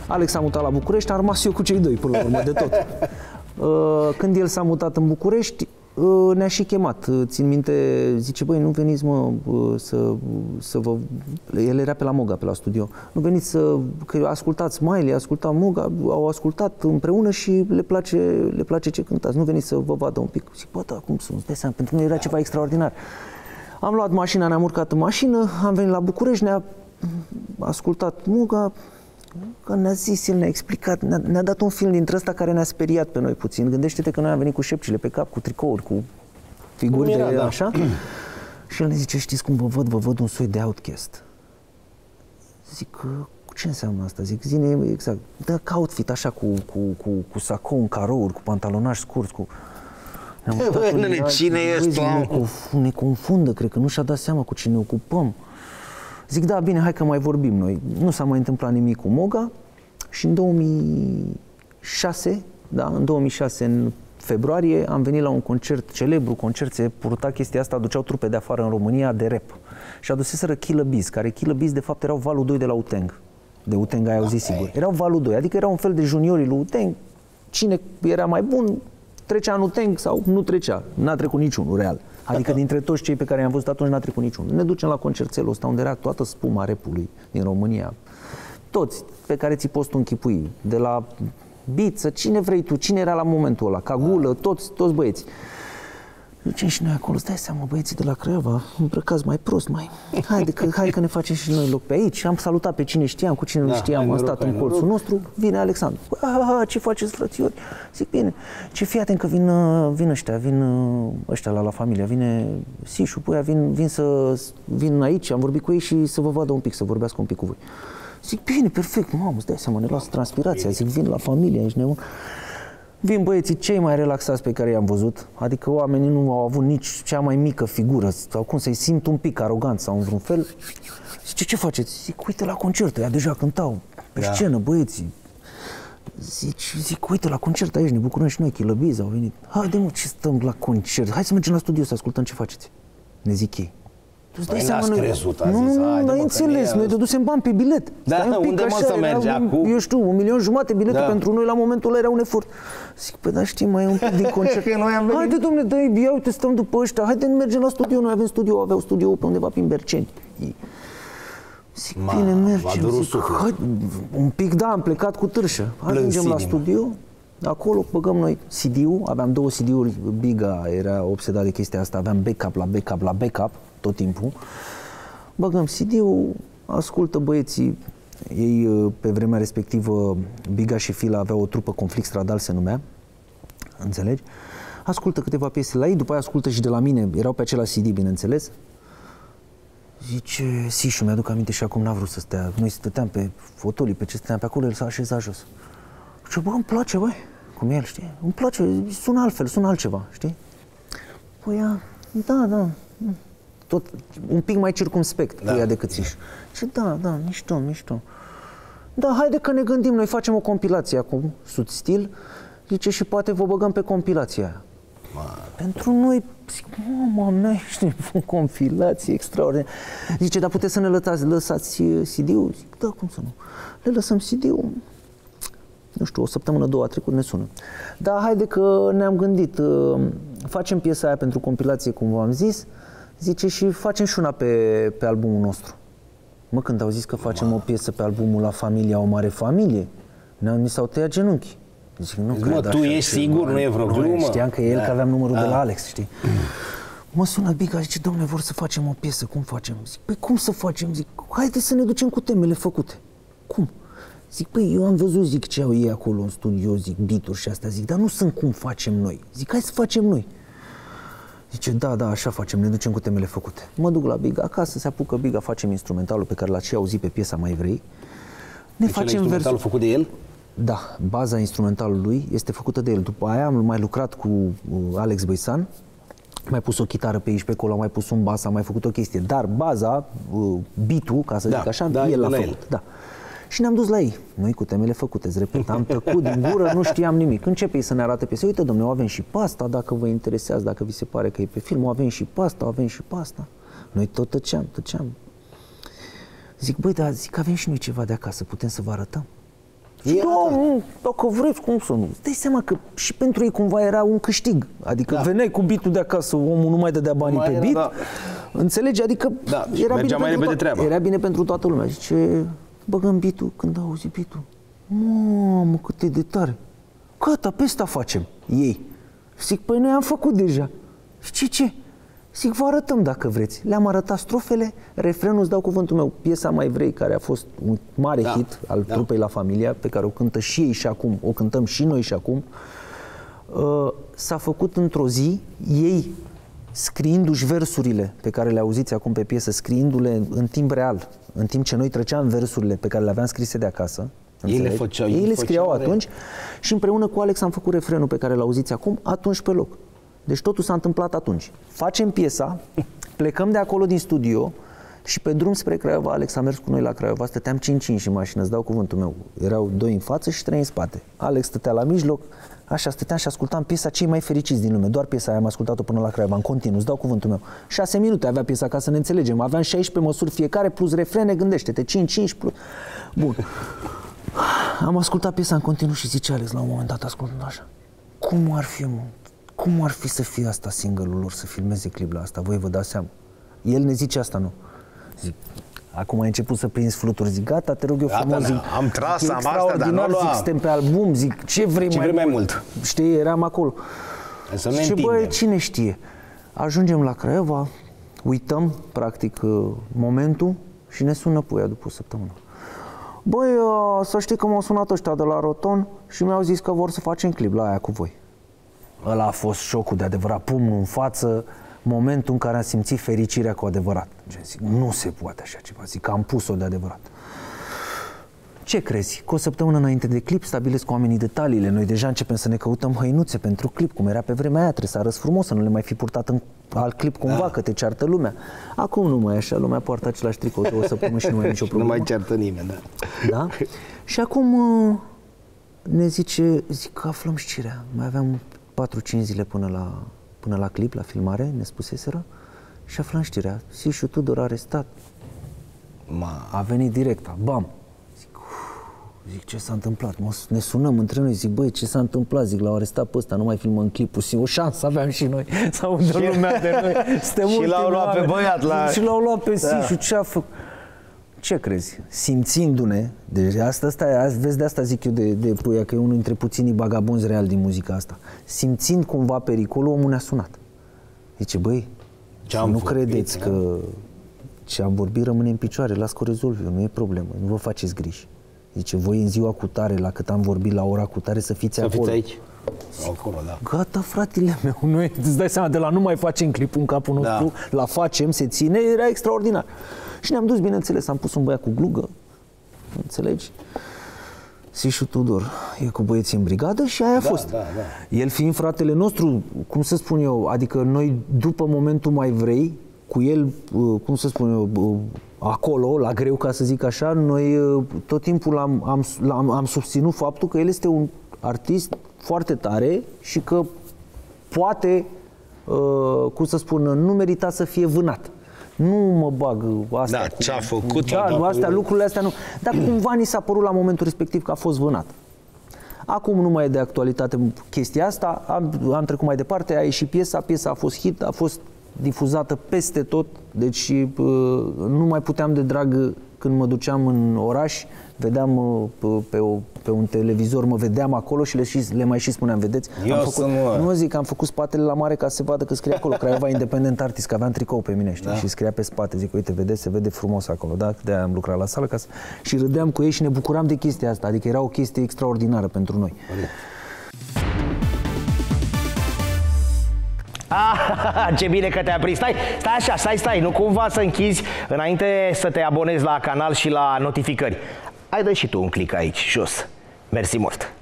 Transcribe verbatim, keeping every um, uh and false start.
Alex s-a mutat la București, am rămas eu cu cei doi până la urmă de tot. Când el s-a mutat în București, ne-a și chemat. Țin minte, zice, băi, nu veniți, mă, să, să vă... El era pe la Moga, pe la studio. Nu veniți să... Că ascultați Smiley, ascultat Moga, au ascultat împreună și le place, le place ce cântați. Nu veniți să vă vadă un pic. Zic, bă, da, cum să nu dai seama? Pentru noi era ceva extraordinar. Am luat mașina, ne-am urcat în mașină, am venit la București, ne-a ascultat Moga, că ne-a zis, el ne-a explicat, ne-a, ne-a dat un film dintre ăsta care ne-a speriat pe noi puțin. Gândește-te că noi am venit cu șepcile pe cap, cu tricouri, cu figuri de da. așa. Și el ne zice, știți cum vă văd? Vă văd un soi de Outcast. Zic, ce înseamnă asta? Zic, zine exact. Da, ca outfit, așa, cu, cu, cu, cu sacou în carouri, cu pantalonaj scurt, cu... Băi, cine e ăsta? Ne, ne confundă, cred că nu și-a dat seama cu ce ne ocupăm. Zic, da, bine, hai că mai vorbim noi. Nu s-a mai întâmplat nimic cu Moga și în două mii șase, da, în două mii șase, în februarie, am venit la un concert celebru, concert, se purta chestia asta, aduceau trupe de afară în România de rap. Și aduseseră Killa Bees, care Killa Bees de fapt erau valul doi de la Wu-Tang. De Wu-Tang ai auzit sigur. Erau valul doi, adică erau un fel de juniorii lui Wu-Tang. Cine era mai bun, trecea în Wu-Tang sau nu trecea. N-a trecut niciunul, real. Adică dintre toți cei pe care i-am văzut atunci n-a trecut niciunul. Ne ducem la concertelul ăsta unde era toată spuma rapului din România. Toți pe care ți poți tu închipui. De la Biță, cine vrei tu, cine era la momentul ăla, Cagulă, toți, toți băieți. Ducem și noi acolo, stai seama, băieții de la Craiova, îmbrăcați mai prost, mai... Haide că, hai că ne facem și noi loc pe aici. Am salutat pe cine știam, cu cine nu știam, am stat în colțul nostru, vine Alexandru. Aha, ce faceți, frățiori? Zic, bine, ce fii atent că vin, vin ăștia, vin ăștia la la familia, vine Sișu, puia, vin, vin, să, vin aici, am vorbit cu ei și să vă vadă un pic, să vorbească un pic cu voi. Zic, bine, perfect, mamă, îți dai seama, ne lasă transpirația, zic, vin la familie, ești nebun. Vin băieții cei mai relaxați pe care i-am văzut, adică oamenii nu au avut nici cea mai mică figură, sau cum să-i simt un pic arogant sau în vreun fel. Zice, ce faceți? Zic, uite la concert, ea deja cântau pe da. scenă, băieții. Zic, zic, uite la concert aici, ne bucurăm și noi, Killa Bees au venit. Haide mă, ce stăm la concert? Hai să mergem la studio să ascultăm ce faceți. Ne zic ei. Păi n-ați crezut, a nu, zis, nu, nu, n-ai înțeles, noi dădusem bani pe bilet. Da, unde mă să mergi acum? Eu știu, un milion jumate biletul pentru noi la momentul ăla era un efort. Zic, păi da, știi, mai e un pic din concert. Haide, dom'le, dă-i, ia uite, stăm după ăștia, haide, mergem la studio, noi avem studio, aveau studio pe undeva prin Berceni. Zic, bine, mergem, zic, hai, un pic, da, am plecat cu târșă. Ajungem la studio, acolo băgăm noi C D-ul, aveam două C D-uri, Biga era obsedat de chestia asta, aveam backup la backup la backup, tot timpul. Băgăm C D-ul, ascultă băieții, ei pe vremea respectivă, Biga și Fila aveau o trupă, Conflict Stradal se numea, înțelegi? Ascultă câteva piese la ei, după aia ascultă și de la mine, erau pe același C D, bineînțeles. Zice, Sișu, mi-aduc aminte și acum n-a vrut să stea, noi stăteam pe fotolii, pe ce stăteam pe acolo, el s-a așezat jos. Zice, bă, îmi place, băi, cum el, știi? Îmi place, sună altfel, sună altceva, știi? Păi, da, da, tot un pic mai circumspect da. cu ea decât Sișu. Și da, da, mișto, mișto. Da, haide că ne gândim, noi facem o compilație acum, Sud Stil, zice, și poate vă băgăm pe compilația aia. Ma. Pentru noi, zic, mama mea, știi, o compilație extraordinară. Zice, dar puteți să ne lăsați, lăsați C D-ul? Zic, da, cum să nu? Le lăsăm C D-ul, nu știu, o săptămână, două a trecut, ne sună. Da, haide că ne-am gândit, facem piesa aia pentru compilație, cum v-am zis, zice, și facem și una pe, pe albumul nostru. Mă, când au zis că facem Ma. o piesă pe albumul La Familia, o mare familie, mi s-au tăiat genunchii. Zic, nu Zic, mă, tu ești sigur, nu e vreo glumă? Știam că el, da. că aveam numărul da. de la Alex, știi? Mm. Mă sună Biga, zice, dom'le, vor să facem o piesă, cum facem? Zic, păi cum să facem? Zic, haide să ne ducem cu temele făcute. Cum? Zic, păi eu am văzut, zic, ce au ei acolo în studio, zic, beat-uri și astea, zic, dar nu sunt cum facem noi. Zic, hai să facem noi. Zice, da, da, așa facem, ne ducem cu temele făcute. Mă duc la Biga acasă, se apucă Biga, facem instrumentalul pe care l-ați și auzit pe piesa Mai vrei. Ne deci facem instrumentalul vers... făcut de el? Da, baza instrumentalului este făcută de el. După aia am mai lucrat cu Alex Băisan, mai pus o chitară pe aici, pe acolo, am mai pus un bas, am mai făcut o chestie. Dar baza, beat-ul, ca să da, zic așa, da, el l-a făcut. El. Da. Și ne-am dus la ei, noi cu temele făcute, îți repet, am tăcut din gură, nu știam nimic. Începe ei să ne arate piese, uite, domnule, o avem și pasta, dacă vă interesează, dacă vi se pare că e pe film, o avem și pasta, o avem și pasta. Noi tot tăceam, tăceam. Zic, băi, dar zic, avem și noi ceva de acasă, putem să vă arătăm? Și domnul, dacă vreți, cum să nu? Îți dai seama că și pentru ei cumva era un câștig. Adică da. veneai cu beat-ul de acasă, omul nu mai dădea banii mai pe beat. Da. Înțelegi? Adică da. era, bine mai pentru treaba. era bine pentru toată lumea. Zice, băgăm beat-ul, când auzi beat-ul. Mamă, cât e de tare. Gata, pe ăsta facem. Ei. Zic, păi noi am făcut deja. Și ce? Zic, vă arătăm dacă vreți. Le-am arătat strofele, refrenul, îți dau cuvântul meu, piesa Mai vrei, care a fost un mare da, hit al da. trupei La Familia, pe care o cântă și ei și acum, o cântăm și noi și acum, uh, s-a făcut într-o zi, ei scriindu-și versurile pe care le auziți acum pe piesă, scriindu-le în timp real, în timp ce noi treceam versurile pe care le aveam scrise de acasă, ei le, făceau, ei le scriau făceau atunci și împreună cu Alex am făcut refrenul pe care l-auziți acum, atunci pe loc. Deci totul s-a întâmplat atunci. Facem piesa, plecăm de acolo din studio și pe drum spre Craiova, Alex a mers cu noi la Craiova, stăteam cinci cinci în mașină, îți dau cuvântul meu. Erau doi în față și trei în spate. Alex stătea la mijloc, așa stăteam și ascultam piesa Cei mai fericiți din lume. Doar piesa aia am ascultat-o până la Craiova, în continuu, îți dau cuvântul meu. Șase minute avea piesa ca să ne înțelegem. Aveam șaisprezece măsuri fiecare plus refrene, gândește-te, cinci cinci plus... Bun. Am ascultat piesa în continuu și zice Alex la un moment dat, ascultând așa, cum ar fi, mă? Cum ar fi să fie asta single-ul lor, să filmeze clip la asta? Voi vă dați seama. El ne zice asta, nu. Zic, acum ai început să prinzi fluturi, zic, gata, te rog eu gata, frumos, zic, am tras, am asta, dar nu zic, suntem pe album, zic, ce vrei, ce mai, vrei mai mult? mult? Știi, eram acolo. Să ne și întindem. băi, cine știe? Ajungem la Craiova, uităm, practic, momentul și ne sună puia după o săptămână. Băi, să știi că m-au sunat ăștia de la Roton și mi-au zis că vor să facem clip la aia cu voi. Ăla a fost șocul de adevărat, pumnul în față, momentul în care am simțit fericirea cu adevărat. Zic, nu se poate așa ceva, zic că am pus-o de adevărat. Ce crezi? Cu o săptămână înainte de clip stabilesc cu oamenii detaliile. Noi deja începem să ne căutăm hăinuțe pentru clip, cum era pe vremea aia, trebuie să arăți frumos, să nu le mai fi purtat în alt clip cumva, da. Că te ceartă lumea. Acum nu mai e așa, lumea poartă același tricou de o săptămână și nu mai e nicio problemă. Nu mai ceartă nimeni, da. Da? Și acum ne zice, zic că aflăm știrea. Mai aveam patru cinci zile până la, până la clip, la filmare, ne spuseseră, și aflăm știrea. Sișu Tudor arestat. Ma. A venit direct, bam. Zic, uf, zic ce s-a întâmplat? Mă, ne sunăm între noi, zic, băi, ce s-a întâmplat? Zic, l-au arestat pe ăsta, nu mai filmăm clipul. O șansă aveam și noi să audă lumea de noi. Și l-au luat pe băiat. La... Și l-au luat pe da. Sișu, ce a făcut? Ce crezi? Simțindu-ne, deci asta, asta, vezi, de asta zic eu de, de Puia, că e unul dintre puținii bagabonzi reali din muzica asta. Simțind cumva pericolul, omul ne-a sunat. Zice, băi, nu vorbit, credeți ne? că ce am vorbit rămâne în picioare, las că o rezolv eu, nu e problemă, nu vă faceți griji. Zice, voi în ziua cu tare, la cât am vorbit, la ora cu tare, să fiți să acolo. Să fiți aici. Zic, acolo, da. Gata, fratele meu, noi îți dai seama, de la nu mai facem clipul în capul nostru, da. La facem, se ține, era extraordinar. Și ne-am dus, bineînțeles, am pus un băiat cu glugă, înțelegi? Sișu Tudor e cu băieții în brigadă și aia a da, fost. Da, da. El fiind fratele nostru, cum să spun eu, adică noi după momentul Mai vrei, cu el, cum să spun eu, acolo, la greu, ca să zic așa, noi tot timpul am, am, am, am susținut faptul că el este un artist foarte tare și că poate, uh, cum să spun, nu merita să fie vânat. Nu mă bag asta. Da, cu, ce-a făcut. Da, da, astea, lucrurile astea nu. Dar cumva ni s-a părut la momentul respectiv că a fost vânat. Acum nu mai e de actualitate chestia asta, am, am trecut mai departe, a ieșit piesa, piesa a fost hit, a fost difuzată peste tot, deci uh, nu mai puteam de drag când mă duceam în oraș, vedeam uh, pe, o, pe un televizor, mă vedeam acolo și le, și, le mai și spuneam, vedeți? Eu am făcut, mă... Nu zic, am făcut spatele la mare ca să se vadă că scrie acolo, Craiova Independent Artist, că aveam tricou pe mine, știi? Da. Și scria pe spate, zic, uite, vedeți, se vede frumos acolo, da? De-aia am lucrat la sală ca să... și râdeam cu ei și ne bucuram de chestia asta, adică era o chestie extraordinară pentru noi. Ah, ce bine că te-a prins. Stai, stai așa, stai, stai, nu cumva să închizi înainte să te abonezi la canal și la notificări. Hai, dă și tu un click aici, jos. Mersi mult!